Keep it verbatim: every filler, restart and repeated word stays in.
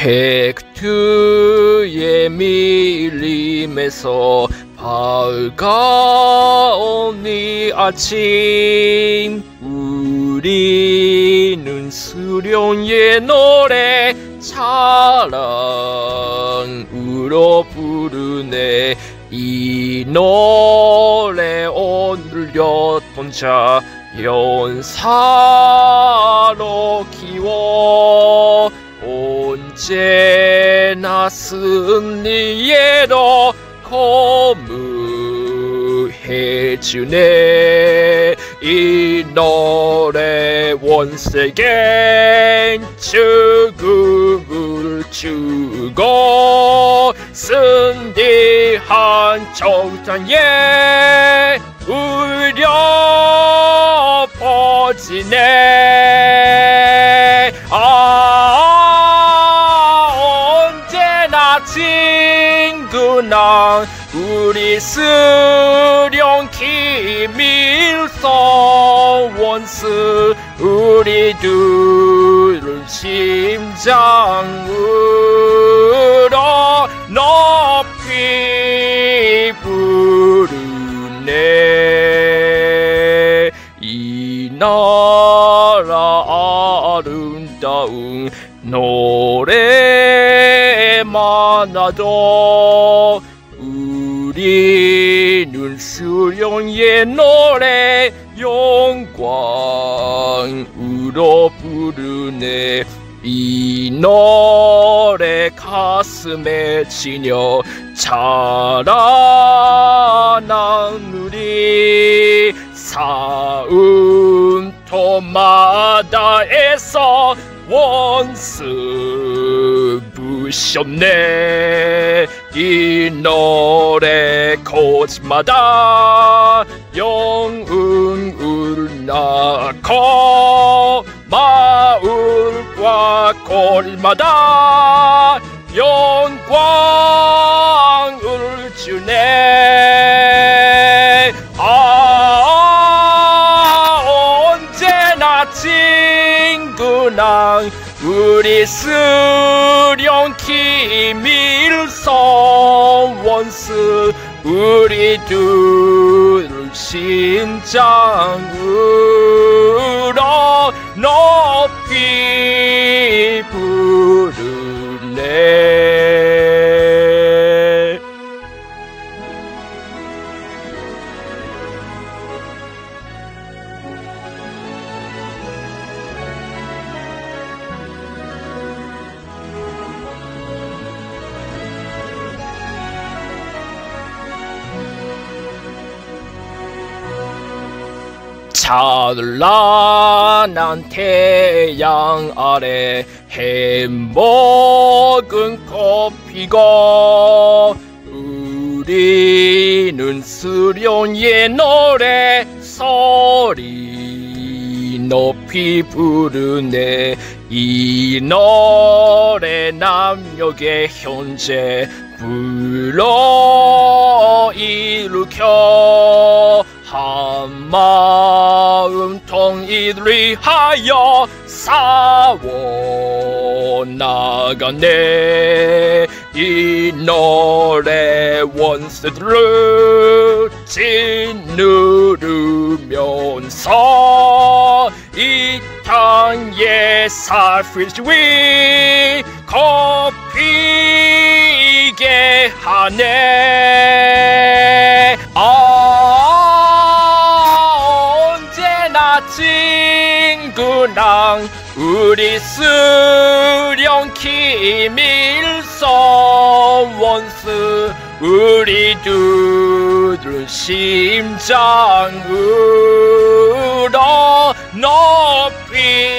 팩트의 밀림에서 밝아온 이 아침, 우리는 수련의 노래 찬양으로 부르네. 이 노래 오늘렸던 자 연사로 키워 언제나 승리에도 거무해주네. 이 노래 원세겐 죽음을 주고 승리한 정상에 울려 퍼지네. 아, 언제나 친구나 우리 수련 김일성 원수, 우리 둘 심장으로 높이 부르네. 이 나라 아름다운 노래 많아도 우리는 수련의 노래 영광으로 부르네. 이 노래 가슴에 지녀 자라난 우리 사음터 마다에서 원수 부셨네. 이 노래 곳마다 영웅을 낳고 마을과 거리마다 영광을 주네. 아, 언제나 친구나 우리 수련 김일성 원수, 우리 둘 심장으로 높이 부르네. 찬란한 태양 아래 해먹은 꽃피고 우리는 수련의 노래 소리 높이 부르네. 이 노래 남녘의 현재 불러 일으켜 한 마음 통일을 위하여 싸워 나가네. 이 노래 원수들을 짓누르면서 이 땅에 살필지 걷히게 하네. 아, 언제나 친구랑 우리 수련 김일성 원수, 우리 둘 심장으로 높이